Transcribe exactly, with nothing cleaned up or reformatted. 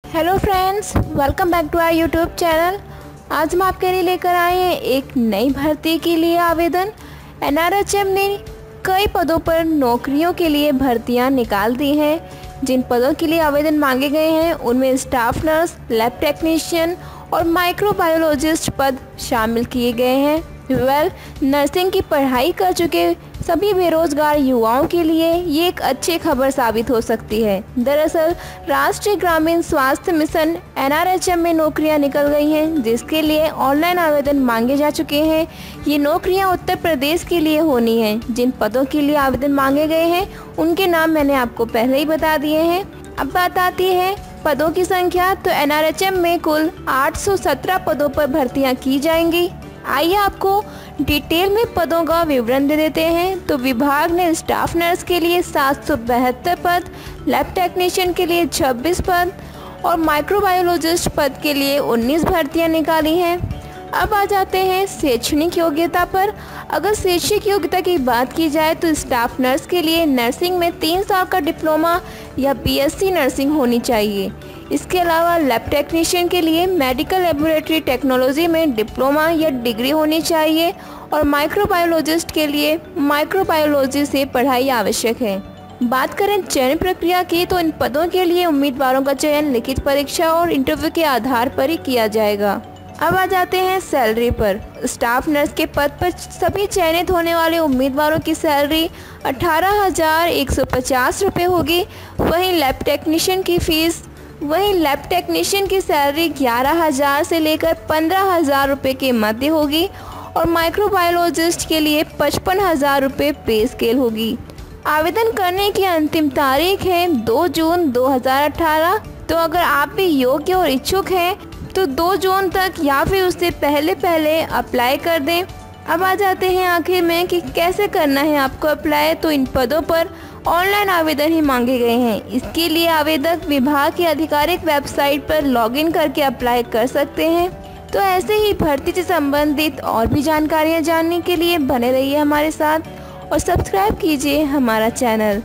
Hello friends, welcome back to our YouTube channel. आज हम आपके लिए लेकर आए हैं एक नई भर्ती के लिए आवेदन। एन आर एच एम ने कई पदों पर नौकरियों के लिए भर्तियां निकाल दी हैं। जिन पदों के लिए आवेदन मांगे गए हैं उनमें स्टाफ नर्स, लैब टेक्नीशियन और माइक्रोबायोलॉजिस्ट पद शामिल किए गए हैं। वेल नर्सिंग की पढ़ाई कर चुके सभी बेरोजगार युवाओं के लिए ये एक अच्छी खबर साबित हो सकती है। दरअसल राष्ट्रीय ग्रामीण स्वास्थ्य mission N R H M में नौकरियां निकल गई हैं, जिसके लिए ऑनलाइन आवेदन मांगे जा चुके हैं। ये नौकरियां उत्तर प्रदेश के लिए होनी हैं। जिन पदों के लिए आवेदन मांगे गए हैं उनके नाम मैंने आपको पहले ही बता दिए हैं। अब बात आती है पदों की संख्या। तो एन आर एच एम में कुल आठ सौ सत्रह पदों पर भर्तियां की जाएंगी। आइए आपको डिटेल में पदों का विवरण दे देते हैं। तो विभाग ने स्टाफ नर्स के लिए सात सौ बहत्तर पद, लैब टेक्नीशियन के लिए छब्बीस पद और माइक्रोबायोलॉजिस्ट पद के लिए उन्नीस भर्तियां निकाली हैं। अब आ जाते हैं शैक्षणिक योग्यता पर। अगर शैक्षिक योग्यता की बात की जाए तो स्टाफ नर्स के लिए नर्सिंग में तीन साल का डिप्लोमा या बी एस सी नर्सिंग होनी चाहिए। इसके अलावा लैब टेक्नीशियन के लिए मेडिकल लेबोरेटरी टेक्नोलॉजी में डिप्लोमा या डिग्री होनी चाहिए और माइक्रोबायोलॉजिस्ट के लिए माइक्रोबायोलॉजी से पढ़ाई आवश्यक है। बात करें चयन प्रक्रिया की तो इन पदों के लिए उम्मीदवारों का चयन लिखित परीक्षा और इंटरव्यू के आधार पर ही किया जाएगा। अब आ जाते हैं सैलरी पर। स्टाफ नर्स के पद पर सभी चयनित होने वाले उम्मीदवारों की सैलरी अठारह हजार एक सौ पचास रुपये होगी। वहीं लैब टेक्नीशियन की फीस वहीं लैब टेक्नीशियन की सैलरी ग्यारह हजार से लेकर पंद्रह हजार रुपये के मध्य होगी और माइक्रोबायोलॉजिस्ट के लिए पचपन हजार रुपये पे स्केल होगी। आवेदन करने की अंतिम तारीख है दो जून दो हज़ार अठारह। तो अगर आप भी योग्य और इच्छुक हैं तो दो जून तक या फिर उससे पहले पहले अप्लाई कर दें। अब आ जाते हैं आखिर में कि कैसे करना है आपको अप्लाई। तो इन पदों पर ऑनलाइन आवेदन ही मांगे गए हैं। इसके लिए आवेदक विभाग की आधिकारिक वेबसाइट पर लॉगिन करके अप्लाई कर सकते हैं। तो ऐसे ही भर्ती से संबंधित और भी जानकारियां जानने के लिए बने रहिए हमारे साथ और सब्सक्राइब कीजिए हमारा चैनल।